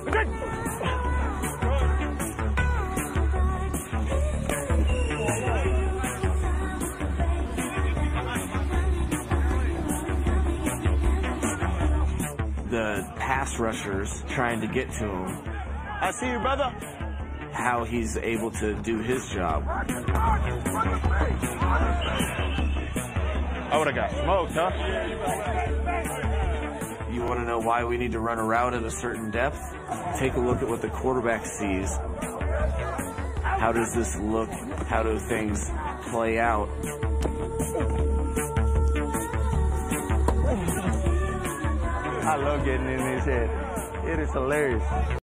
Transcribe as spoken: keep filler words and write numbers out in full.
The pass rushers trying to get to him. I see you, brother. How he's able to do his job. I would have got smoked, huh? You want to know why we need to run a route at a certain depth? Take a look at what the quarterback sees. How does this look? How do things play out? I love getting in his head. It is hilarious.